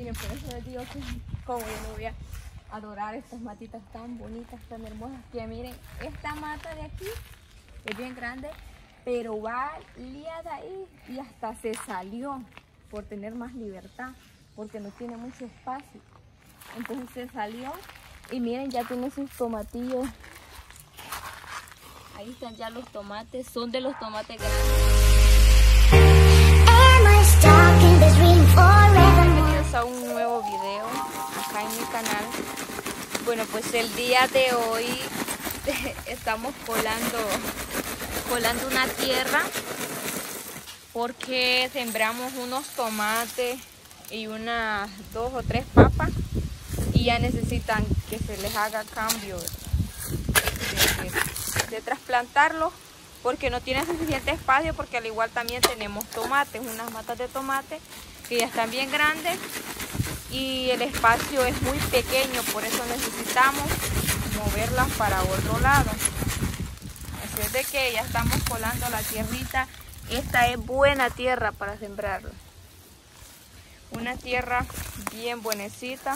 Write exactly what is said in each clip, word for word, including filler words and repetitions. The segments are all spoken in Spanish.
Miren, por eso les digo que como yo no voy a adorar estas matitas tan bonitas, tan hermosas, que miren, esta mata de aquí es bien grande, pero va liada ahí y hasta se salió por tener más libertad, porque no tiene mucho espacio. Entonces se salió y miren, ya tiene sus tomatillos. Ahí están ya los tomates, son de los tomates grandes. Bienvenidos a un nuevo video acá en mi canal. Bueno, pues el día de hoy estamos colando, colando una tierra porque sembramos unos tomates y unas dos o tres papas y ya necesitan que se les haga cambio de, de, de trasplantarlos porque no tienen suficiente espacio, porque al igual también tenemos tomates, unas matas de tomate que ya están bien grandes y el espacio es muy pequeño, por eso necesitamos moverlas para otro lado. Así es de que ya estamos colando la tierrita. Esta es buena tierra para sembrarla. Una tierra bien buenecita.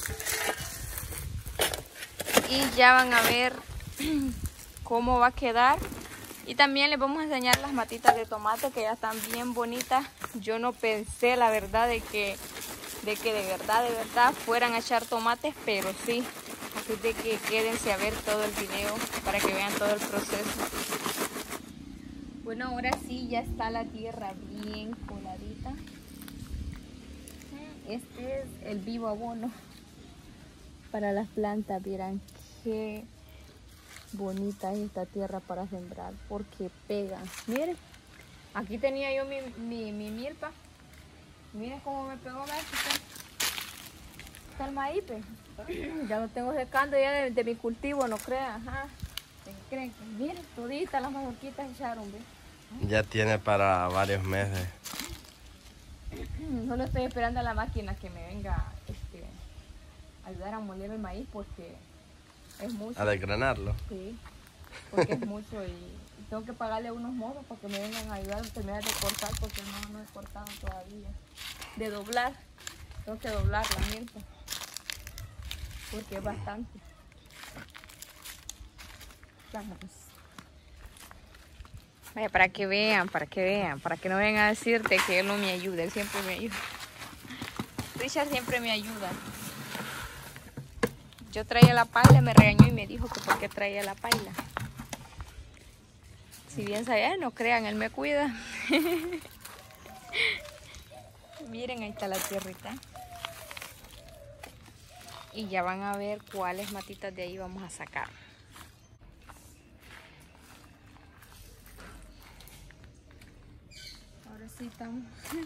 Y ya van a ver cómo va a quedar. Y también les vamos a enseñar las matitas de tomate que ya están bien bonitas. Yo no pensé, la verdad, de que de que de verdad, de verdad fueran a echar tomates, pero sí. Así de que quédense a ver todo el video para que vean todo el proceso. Bueno, ahora sí ya está la tierra bien coladita. Este es el vivo abono para las plantas. Vieran qué bonita es esta tierra para sembrar porque pega. Miren, aquí tenía yo mi, mi, mi milpa. Miren cómo me pegó. ¿Ves? Está el maíz. Ya lo tengo secando ya de, de mi cultivo, no crean. Ajá. ¿Creen? Miren, toditas las mazorquitas echaron. ¿Ves? Ya tiene para varios meses. Solo estoy esperando a la máquina que me venga este, a ayudar a moler el maíz porque es mucho. ¿A desgranarlo? Sí, porque es mucho y, y tengo que pagarle unos modos para que me vengan a ayudar a terminar de cortar porque no, no he cortado todavía. De doblar, tengo que doblar la milpa porque es bastante. Vamos. Vaya, para que vean, para que vean, para que no vengan a decirte que él no me ayuda, él siempre me ayuda. Richard siempre me ayuda. Yo traía la paila, me regañó y me dijo que por qué traía la paila. Si bien sabía, no crean, él me cuida. Miren, ahí está la tierrita. Y ya van a ver cuáles matitas de ahí vamos a sacar. Ahora sí estamos,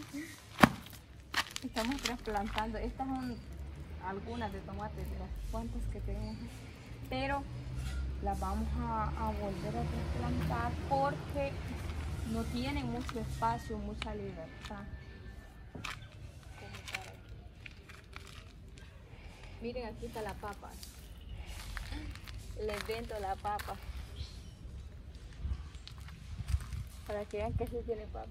estamos trasplantando. Estas son algunas de tomates, de las cuantas que tenemos, pero las vamos a, a volver a trasplantar porque no tienen mucho espacio, mucha libertad. Miren, aquí está la papa. Les vendo la papa para que vean que sí tiene papa.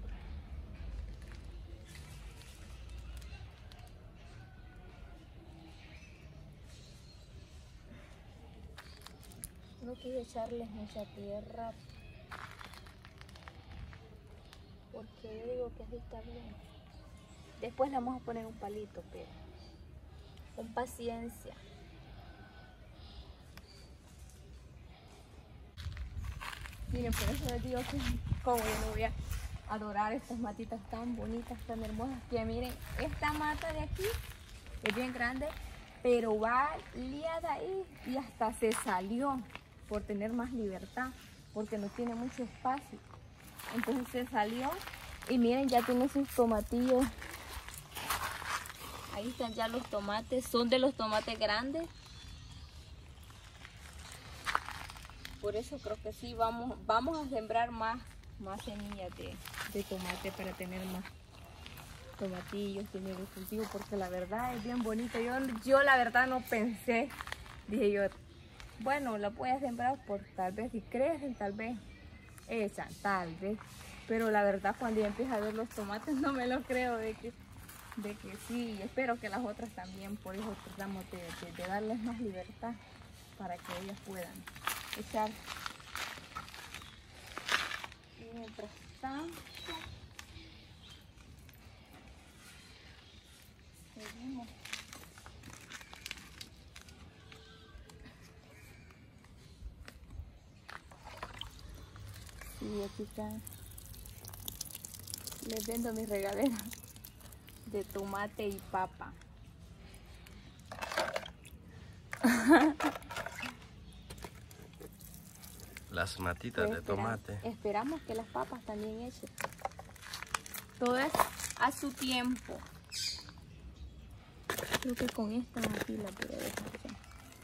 No quiero echarles mucha tierra porque yo digo que así está bien. Después le vamos a poner un palito, pero con paciencia. Miren, por eso les digo que como yo no voy a adorar estas matitas tan bonitas, tan hermosas, que miren, esta mata de aquí es bien grande, pero va liada ahí y hasta se salió por tener más libertad, porque no tiene mucho espacio. Entonces se salió y miren, ya tiene sus tomatillos. Ahí están ya los tomates, son de los tomates grandes. Por eso creo que sí, vamos, vamos a sembrar más, más semillas de, de tomate para tener más tomatillos, tener el cultivo, porque la verdad es bien bonito. Yo, yo la verdad no pensé, dije yo, bueno, la voy a sembrar por tal vez si crecen, tal vez echan, tal vez. Pero la verdad cuando yo empiezo a ver los tomates no me lo creo de que de que sí, espero que las otras también, por eso tratamos de, de, de darles más libertad para que ellas puedan echar. Y mientras tanto, seguimos. Y aquí está, les vendo mis regaderas de tomate y papa. Las matitas Pues de tomate. Esperamos que las papas también echen. Todo es a su tiempo. Creo que con esta aquí la voy a dejar ya.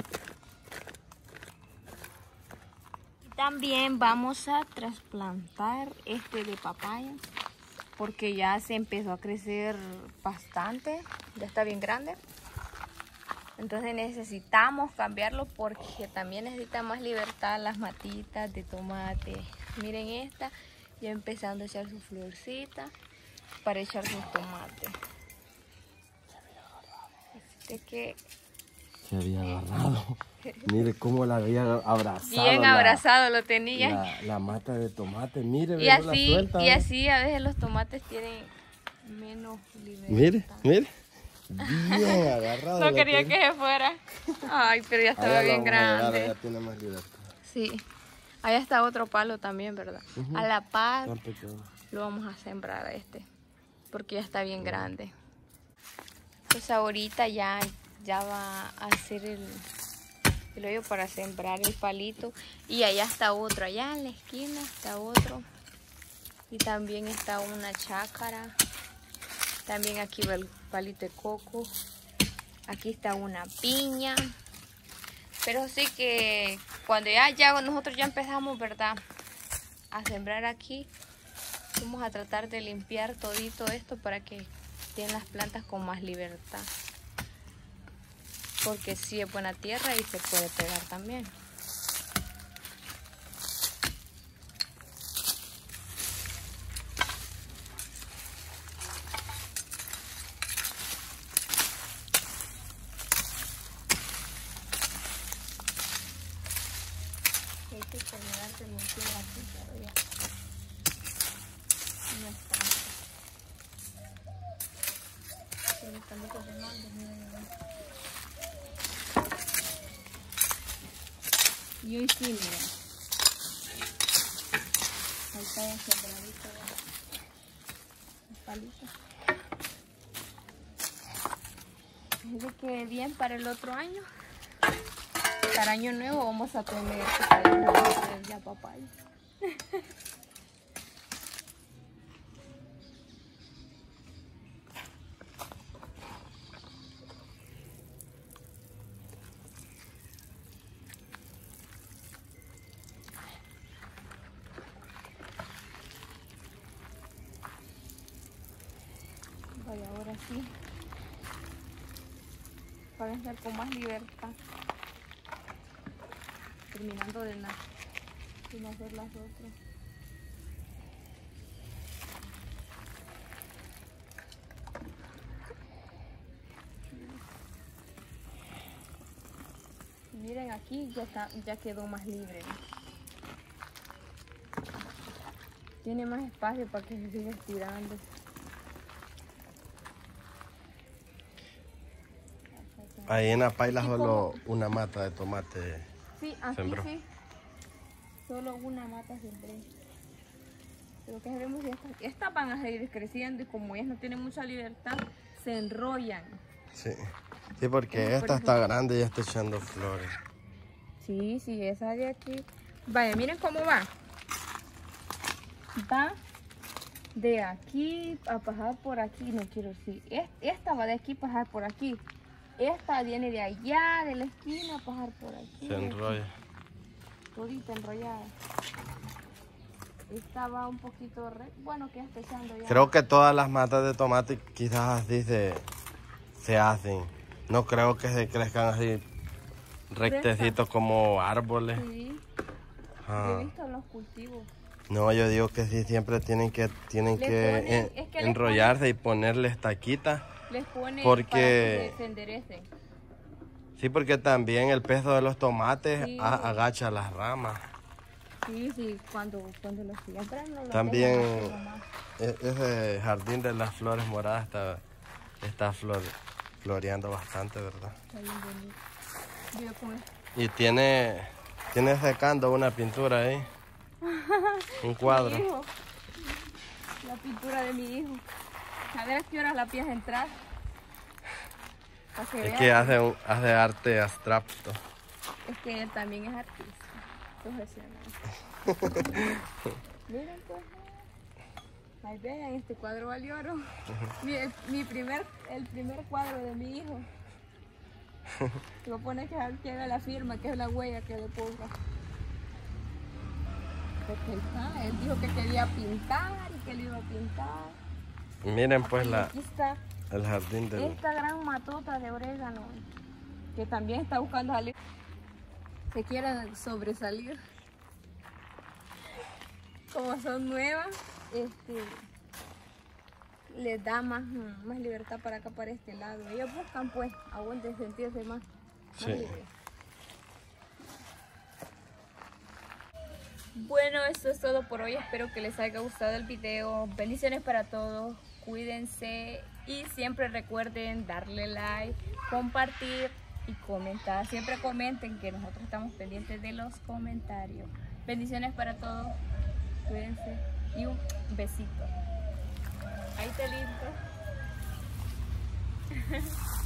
También vamos a trasplantar este de papaya porque ya se empezó a crecer bastante, ya está bien grande. Entonces necesitamos cambiarlo porque también necesita más libertad las matitas de tomate. Miren esta, ya empezando a echar su florcita para echar sus tomates. Así que Se había agarrado. Mire cómo la había abrazado. bien la, abrazado lo tenía. La, la mata de tomate, mire. Y así, la suelta, y así a veces los tomates tienen menos libertad. Mire, mire. Bien agarrado. No quería que se fuera. Ay, pero ya estaba bien grande. Ya tiene más libertad. Sí. Allá está otro palo también, ¿verdad? Uh-huh. A la par lo vamos a sembrar a este. Porque ya está bien uh-huh. grande. Pues ahorita ya, ya va a hacer el, el hoyo para sembrar el palito. Y allá está otro. Allá en la esquina está otro. Y también está una chácara. También aquí va el palito de coco. Aquí está una piña. Pero sí que cuando ya, ya nosotros ya empezamos, ¿verdad?, a sembrar aquí, vamos a tratar de limpiar todito esto para que estén las plantas con más libertad. Porque sí es buena tierra y se puede pegar también. Hay que terminar de limpiar aquí, pero ya no está. Pero los palitos de mango, miren. Y hoy sí, miren. Ahí está ya sembradito los palitos. Es de que bien para el otro año. Para año nuevo vamos a tener ya papaya. Vaya, ahora sí. Para estar con más libertad. Terminando de, na de nacer las otras. Miren aquí ya, está, ya quedó más libre. Tiene más espacio para que se siga estirando. Ahí en la paila solo una mata de tomate. Sí, aquí sembró. Sí. Solo una mata sembré. Pero que vemos estas, estas van a seguir creciendo y como ellas no tienen mucha libertad, se enrollan. Sí, sí, porque esta por está grande y ya está echando flores. Sí, sí, esa de aquí. Vaya, miren cómo va. Va de aquí a pasar por aquí. No quiero decir. Esta va de aquí a pasar por aquí. Esta viene de allá, de la esquina, a pasar por aquí. Se enrolla. Todita enrollada. Esta va un poquito... Re... Bueno, que está echando ya. Creo que todas las matas de tomate quizás así se, se hacen. No creo que se crezcan así rectecitos como árboles. Sí. Ah. Yo he visto los cultivos. No, yo digo que sí, siempre tienen que, tienen que, ponen, en, es que enrollarse y ponerle estaquitas Les pone Porque... para que se enderecen. Sí, porque también el peso de los tomates Sí. a- agacha las ramas. Sí, sí, cuando, cuando los siembran no los También dejan así nomás. e- ese jardín de las flores moradas está, está flor, floreando bastante, ¿verdad? Está bien bonito. Yo con esto. Y tiene, tiene secando una pintura ahí. Un cuadro. Mi hijo. La pintura de mi hijo. A ver a qué horas la piensas entrar. Para que Es vean. que hace, un- hace arte abstracto. Es que él también es artista. Profesional. Miren pues. Ahí vean, este cuadro valió oro. Mi, el, mi primer, el primer cuadro de mi hijo. Te voy a poner que, que haga la firma, que es la huella que le ponga. Porque él, ah, él dijo que quería pintar y que le iba a pintar. Miren pues Y la, aquí está el jardín del... esta gran matota de orégano que también está buscando salir. Se quieren sobresalir. Como son nuevas, este, les da más, más libertad para acá, para este lado. Ellos buscan pues, aguanten sentirse más, más Sí. libres. Bueno, esto es todo por hoy. Espero que les haya gustado el video. Bendiciones para todos. Cuídense y siempre recuerden darle like, compartir y comentar. Siempre comenten, que nosotros estamos pendientes de los comentarios. Bendiciones para todos. Cuídense y un besito. Ahí te lindo.